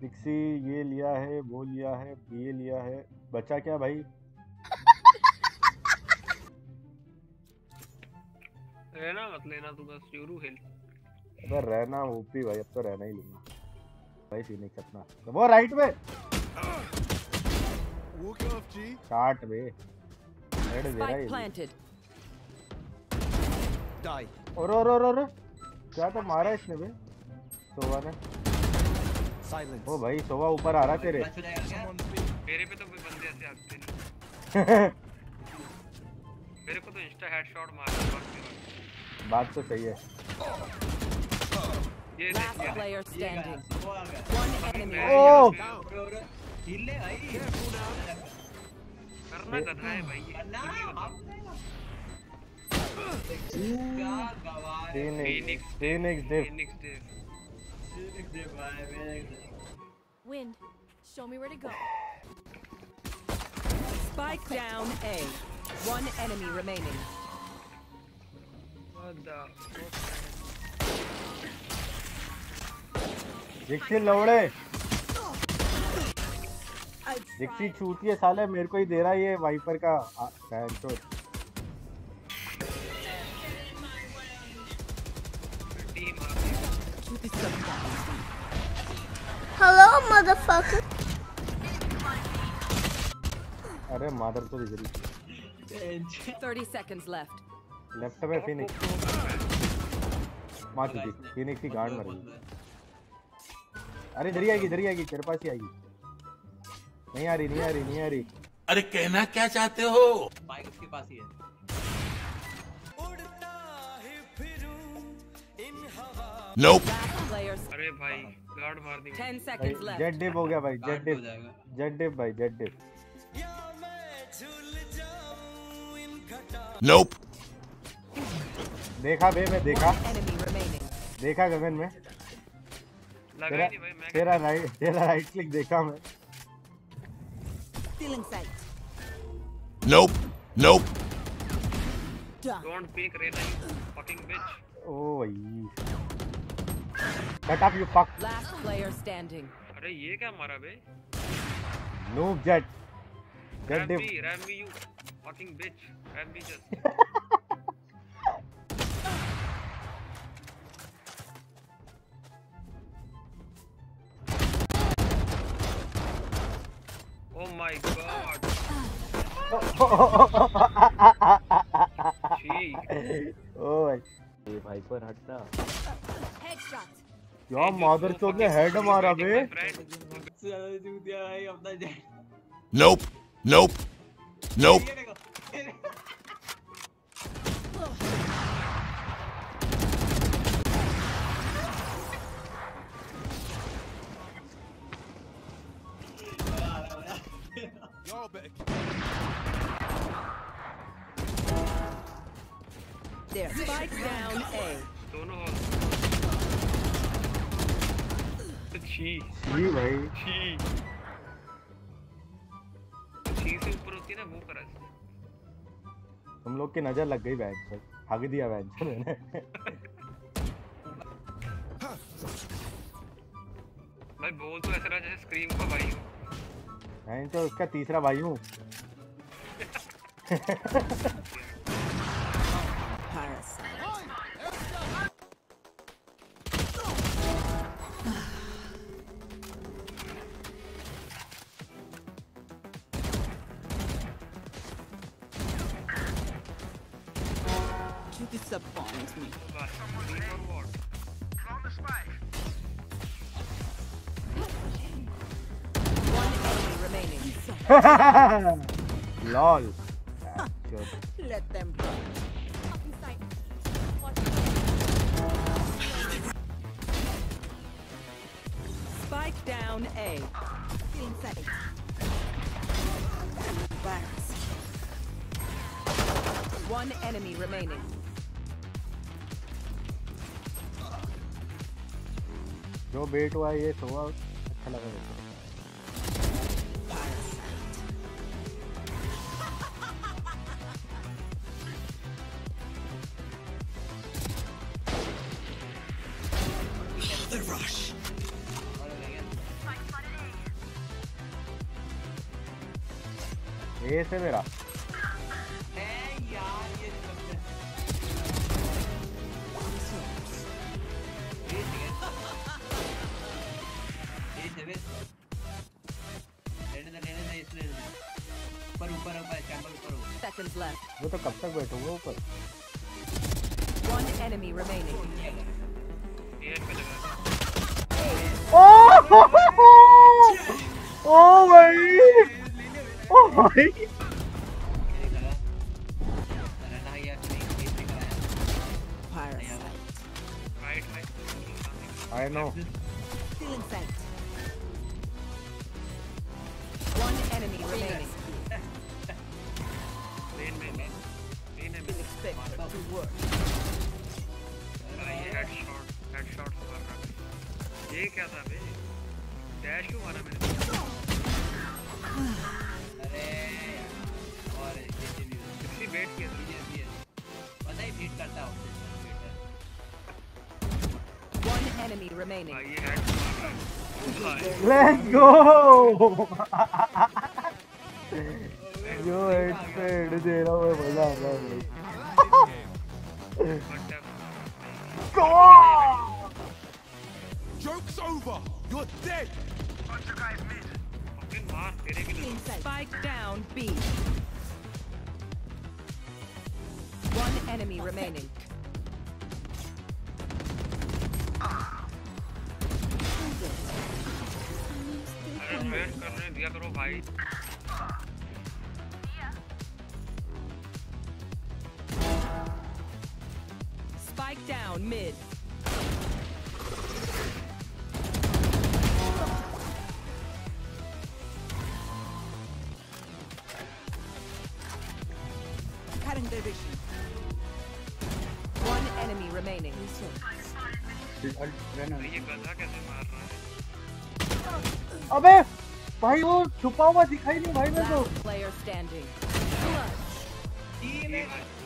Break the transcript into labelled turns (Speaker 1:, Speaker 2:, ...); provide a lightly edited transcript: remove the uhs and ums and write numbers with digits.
Speaker 1: जिक्सी ये लिया है, वो लिया है, ये लिया है, बचा क्या भाई?
Speaker 2: रहना मत लेना तू बस यूरू खेल।
Speaker 1: अबे रहना ओपी भाई, अब तो रहना ही लूंगा भाई। फिनिक्स अपना वो राइट में काट बे, हेड दे रहा है। और क्या तो मारा इसने बे सोवा ने। ओ भाई सोवा ऊपर आ रहा तेरे।
Speaker 2: मेरे पे तो कोई बंदे ऐसे आते नहीं। मेरे को तो इंस्टा हेडशॉट मार दिया।
Speaker 1: बात तो सही है।
Speaker 2: ये
Speaker 3: Last player standing. One enemy.
Speaker 1: ओह
Speaker 2: हिले भाई करना गधा है भाई
Speaker 1: Phoenix
Speaker 3: Wind, show me where to go. Spike down A. One enemy remaining.
Speaker 1: जिक्सी लौड़े, जिक्सी छूटी है साले, मेरे को ही दे रहा है ये वाइपर का फैन।
Speaker 4: Hello, motherfucker.
Speaker 1: अरे मादर तो इधर ही।
Speaker 3: 30 seconds left.
Speaker 1: लेफ्ट में फिनिक्स मार चुकी। फिनिक्स की गार्ड मर गई। अरे इधर ही आएगी, तेरे पास ही आएगी। नहीं आ रही।
Speaker 5: अरे कहना क्या चाहते हो?
Speaker 2: बाइक उसके पास ही है।
Speaker 5: Nope.
Speaker 2: अरे भाई गार्ड मार दी।
Speaker 3: 10 seconds left.
Speaker 1: जेट डिप हो गया भाई, जेट डिप भाई, जेट डिप।
Speaker 5: Nope.
Speaker 1: देखा बे, मैं देखा
Speaker 3: Enemy remaining.
Speaker 1: गगन में।
Speaker 2: लगा ही नहीं भाई मैं।
Speaker 1: तेरा राइट क्लिक देखा मैं।
Speaker 3: Stealing sight.
Speaker 5: Nope.
Speaker 2: Don't peek Reyna, you fucking bitch.
Speaker 1: ओ भाई shut up you fuck.
Speaker 3: Last player standing.
Speaker 2: अरे ये क्या मारा बे?
Speaker 1: noob jet dip.
Speaker 2: Ram me you fucking bitch. Ram me just. Oh my god.
Speaker 1: ओ भाई ये भाई पर हटना।
Speaker 3: Headshot.
Speaker 1: क्या मादर चोद ने हेड मारा बे।
Speaker 5: Nope.
Speaker 3: There. Spike down A.
Speaker 2: दोनों हॉल। छी
Speaker 1: भाई
Speaker 2: छी से ऊपर होती है ना वो करा।
Speaker 1: हम लोग की नजर लग गई बैंच से, भाग दिया बैंच से मैंने।
Speaker 2: भाई बोल तो ऐसा रहा जैसे स्क्रीम का भाई हूँ।
Speaker 1: मैं तो उसका तीसरा भाई हूँ।
Speaker 3: You disappoint me. One enemy remaining.
Speaker 1: lol.
Speaker 3: Let them go. Spike down A. Inside. One enemy remaining.
Speaker 1: जो बेट हुआ ये सोवा अच्छा लगा मेरे को।
Speaker 5: The rush.
Speaker 1: ए से मेरा
Speaker 6: यार ये
Speaker 3: Seconds left.
Speaker 1: वो तो कब तक बैठूंगा ऊपर?
Speaker 3: One enemy remaining.
Speaker 1: ओ भाई, ओ भाई, I know.
Speaker 3: Feeling sight. One enemy remaining. Expect to work.
Speaker 2: Headshot हुआ था। ये क्या था बे? डैश क्यों मारा मैंने?
Speaker 6: अरे और
Speaker 2: किसी बेट किया था।
Speaker 6: पता ही बीट करता हूँ।
Speaker 3: One enemy remaining.
Speaker 2: भाई ये हेड मार रहा है।
Speaker 1: Let's go. जो हेड दे रहा हूँ मैं, मजा आ रहा है भाई।
Speaker 5: Joke's over. You're dead.
Speaker 2: fucking मार तेरे भी नहीं।
Speaker 3: Spike down B. One enemy remaining.
Speaker 2: अरे वेट करने दिया करो भाई।
Speaker 3: Spike down mid. Cutting their vision. One enemy remaining.
Speaker 2: ये गधा कैसे मार रहा है?
Speaker 1: अबे भाई वो छुपा हुआ दिखाई नहीं भाई मेरे को।
Speaker 3: Last player standing.
Speaker 6: टीम